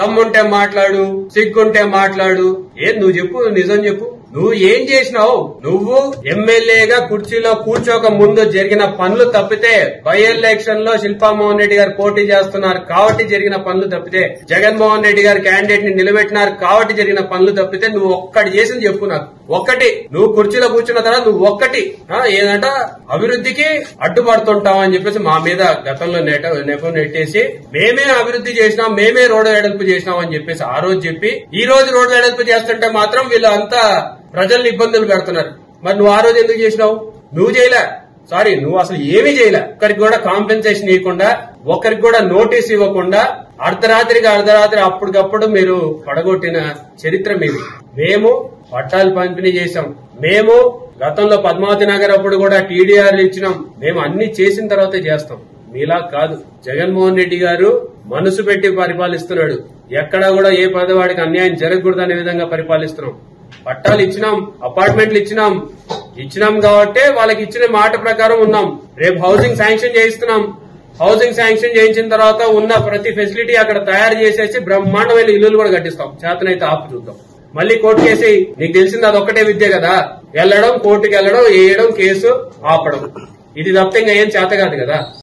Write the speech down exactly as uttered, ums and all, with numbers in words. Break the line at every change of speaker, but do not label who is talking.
దమ్ముంటే మాట్లాడు, సిగ్గుంటే మాట్లాడు. ఏం నువ్వు చెప్పు, నిజం చెప్పు. నువ్వు ఏం చేసినావు? నువ్వు ఎమ్మెల్యేగా కుర్చీలో కూర్చోక ముందు జరిగిన పనులు తప్పితే, బై ఎలక్షన్ లో శిల్పామోహన్ రెడ్డి గారు పోటీ చేస్తున్నారు కాబట్టి జరిగిన పనులు తప్పితే, జగన్మోహన్ రెడ్డి గారు క్యాండిడేట్ ని నిలబెట్టినారు కాబట్టి జరిగిన పనులు తప్పితే నువ్వు ఒక్కటి చేసింది చెప్పు నాకు. ఒక్కటి. నువ్వు కుర్చీలో కూర్చున్న తర్వాత నువ్వు ఒక్కటి ఏదంట అభివృద్ధికి అడ్డుపడుతుంటావు అని చెప్పేసి మా మీద గతంలో నెట నెపం నెట్టేసి మేమే అభివృద్ధి చేసినాం, మేమే రోడ్డు వెడల్పు చేసినాం అని చెప్పేసి ఆ రోజు చెప్పి, ఈ రోజు రోడ్డు వెడల్పు చేస్తుంటే మాత్రం వీళ్ళు అంతా ప్రజల్ని ఇబ్బందులు పెడుతున్నారు. మరి నువ్వు ఆ రోజు ఎందుకు చేసినావు? నువ్వు చేయలే. సారీ, నువ్వు అసలు ఏమీ చేయలే. ఒకరికి కూడా కాంపెన్సేషన్ ఇవ్వకుండా, ఒకరికి కూడా నోటీస్ ఇవ్వకుండా అర్ధరాత్రికి అర్ధరాత్రి అప్పటికప్పుడు మీరు పడగొట్టిన చరిత్ర మీది. మేము పట్టాలు పంపిణీ చేశాం. మేము గతంలో పద్మావతి నగర్ అప్పుడు కూడా టీడీఆర్లు ఇచ్చినాం. మేము అన్ని చేసిన తర్వాతే చేస్తాం. మీలా కాదు. జగన్మోహన్ రెడ్డి గారు మనసు పెట్టి పరిపాలిస్తున్నాడు. ఎక్కడా కూడా ఏ పేదవాడికి అన్యాయం జరగకూడదనే విధంగా పరిపాలిస్తున్నాం. పట్టాలు ఇచ్చినాం, అపార్ట్మెంట్లు ఇచ్చినాం. ఇచ్చినాం కాబట్టి వాళ్ళకి ఇచ్చిన మాట ప్రకారం ఉన్నాం. రేపు హౌసింగ్ శాంక్షన్ చేయిస్తున్నాం. హౌసింగ్ శాంక్షన్ చేయించిన తర్వాత ఉన్న ప్రతి ఫెసిలిటీ అక్కడ తయారు చేసేసి బ్రహ్మాండమైన ఇల్లులు కూడా కట్టిస్తాం. చేతనైతే ఆపు చూద్దాం. మళ్ళీ కోర్టు కేసు నీకు తెలిసింది అదొక్కటే విద్య కదా. వెళ్లడం, కోర్టుకి వెళ్లడం, వేయడం, కేసు ఆపడం. ఇది తప్ప ఇంకా ఏం చేత కాదు కదా.